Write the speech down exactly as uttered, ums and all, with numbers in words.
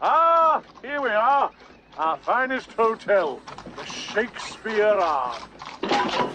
Ah, here we are. Our finest hotel, the Shakespeare Arms.